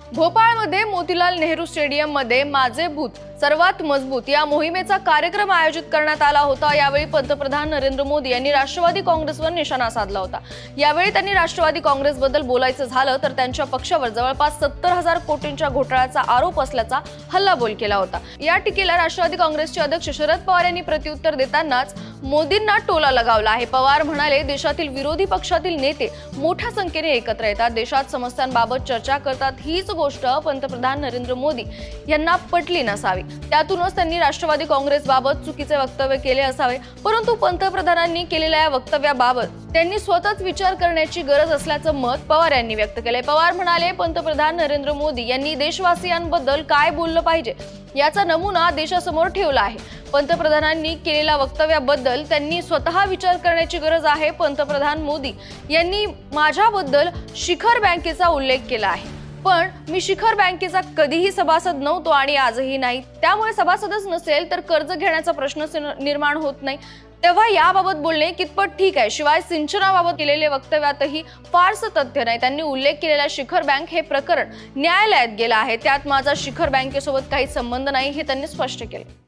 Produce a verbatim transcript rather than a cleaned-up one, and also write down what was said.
भोपाळमध्ये मोतीलाल नेहरू स्टेडियम मध्ये माझे भूत सर्वात मजबूत या मोहिमेचा कार्यक्रम आयोजित करण्यात आला होता। यावेळी पंतप्रधान नरेंद्र मोदी यांनी राष्ट्रवादी काँग्रेसवर निशाणा साधला होता। यावेळी त्यांनी राष्ट्रवादी काँग्रेसबद्दल बोलायचं झालं तर त्यांच्या पक्षावर जवळपास सत्तर हजार कोटींच्या घोटाळ्याचा आरोप असल्याचा हल्लाबोल केला होता। या टीकेला राष्ट्रवादी काँग्रेसचे अध्यक्ष शरद पवार यांनी प्रत्युत्तर देतानाच मोदींना टोला लगावला आहे। पवार म्हणाले, देशातील विरोधी पक्षातील नेते मोठ्या संख्येने एकत्र येतात, देशात समस्यांबाबत चर्चा करतात, हीच गोष्ट पंतप्रधान नरेंद्र मोदी यांना पटली नसावी। त्यातूनच त्यांनी राष्ट्रवादी काँग्रेसबाबत चुकीचे वक्तव्य केले असावे। परंतु पंतप्रधानांनी केलेल्या या वक्तव्याबाबत त्यांनी स्वतःच विचार करण्याची गरज असल्याचं मत पवार यांनी व्यक्त केले। पवार म्हणाले, पंतप्रधान नरेंद्र मोदी यांनी देशवासियांबद्दल काय बोललं पाहिजे याचा नमुना देशासमोर ठेवला आहे। पंतप्रधानांनी केलेल्या वक्तव्याबद्दल त्यांनी स्वतः विचार करण्याची गरज आहे। पंतप्रधान मोदी यांनी माझ्याबद्दल शिखर बँकेचा उल्लेख केला आहे, पण मी शिखर बँकेचा कधीही सभासद नव्हतो आणि आजही नाही, त्यामुळे सभासदच नसेल तर कर्ज घेण्याचा प्रश्न निर्माण होत नाही। तेव्हा याबाबत बोलणे कितपत ठीक आहे। शिवाय सिंचनाबाबत केलेले वक्तव्यातही फारसं तथ्य नाही। त्यांनी उल्लेख केलेला शिखर बँक हे प्रकरण न्यायालयात गेलं आहे, त्यात माझा शिखर बँकेसोबत काही संबंध नाही हे त्यांनी स्पष्ट केले।